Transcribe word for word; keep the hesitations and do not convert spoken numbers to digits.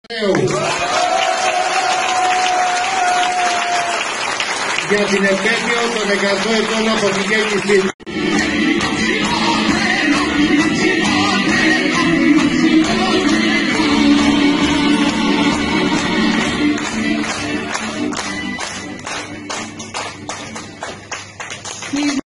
για την επέτειο των εκατό ετών από τη γέννησή του.